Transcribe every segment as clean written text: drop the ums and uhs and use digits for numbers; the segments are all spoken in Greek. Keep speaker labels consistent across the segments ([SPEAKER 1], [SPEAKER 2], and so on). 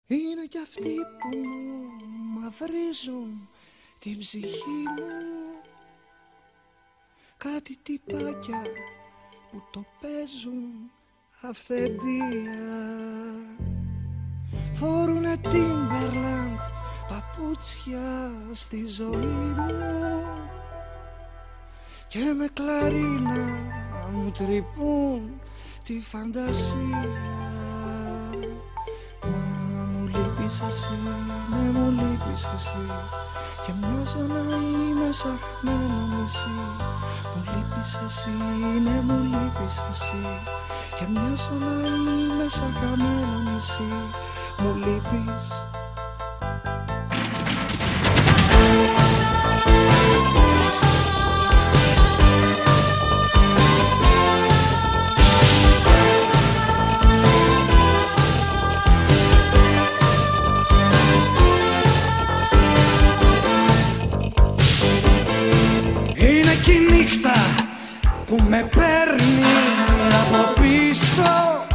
[SPEAKER 1] Είναι κι αυτοί που μου μαυρίζουν την ψυχή μου, κάτι τυπάκια που το παίζουν αυθεντία. Φορούνε Timberland παπούτσια στη ζωή μου και με κλαρίνα μου τρυπούν τη φαντασία. Μα μου λείπεις εσύ, ναι μου λείπεις εσύ, και μοιάζω να είμαι σαν χαμένο νησί. Μου λείπεις εσύ, ναι μου λείπεις εσύ, και μοιάζω να είμαι σαν χαμένο νησί. Μου λείπεις. Είναι κι η νύχτα που με παίρνει από πίσω,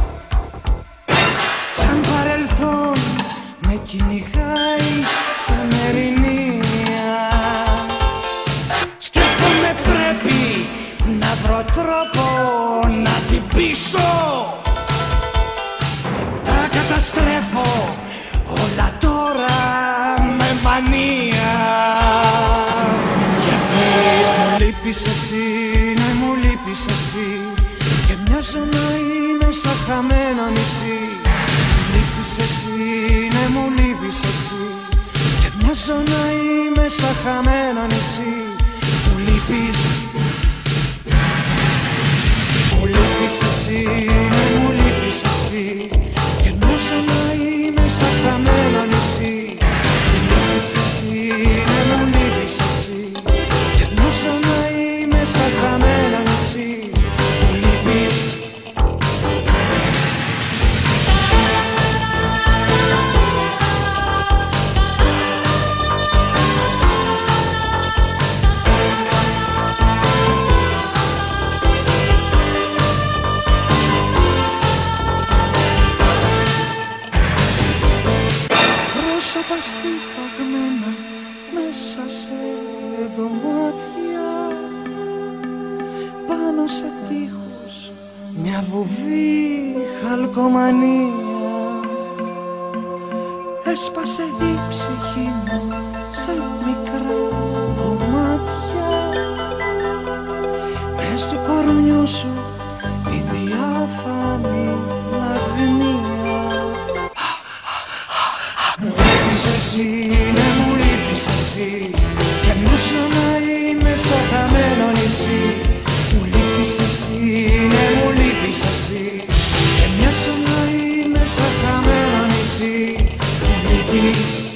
[SPEAKER 1] σαν παρελθόν με κυνηγάει σαν ερηνία. Σκέφτομαι πρέπει να βρω τρόπο να την πείσω. Τα καταστρέφω όλα τώρα με μανία. Γιατί μου λείπεις εσύ, ναι μου λείπεις εσύ, και μοιάζω να είμαι σαν χαμένο νησί. Μου λείπεις εσύ, ναι μου λείπεις εσύ, και μοιάζω να είμαι σαν χαμένο νησί. Μου λείπεις. Μου λείπεις εσύ, ναι μου λείπεις εσύ, και μοιάζω να είμαι σαν χαμένο νησί. Μου λείπεις εσύ, ναι μου λείπεις εσύ, και μοιάζω να είμαι σαν χαμένο νησί. Μου λείπεις. Πρόσωπα στιφαγμένα μέσα σε δωμάτια, πάνω σε τείχους μια βουβή χαλκομανία. Έσπασε η ψυχή μου σε μικρά κομμάτια, μες του κορμιού σου τη διάφανη λαγνία. Μου λείπεις εσύ, ναι μου λείπεις εσύ, και μοιάζω να είμαι σαν χαμένο νησί. Μου λείπεις εσύ, ναι μου λείπεις εσύ, και μοιάζω να είμαι σαν χαμένο νησί. Μου λείπεις.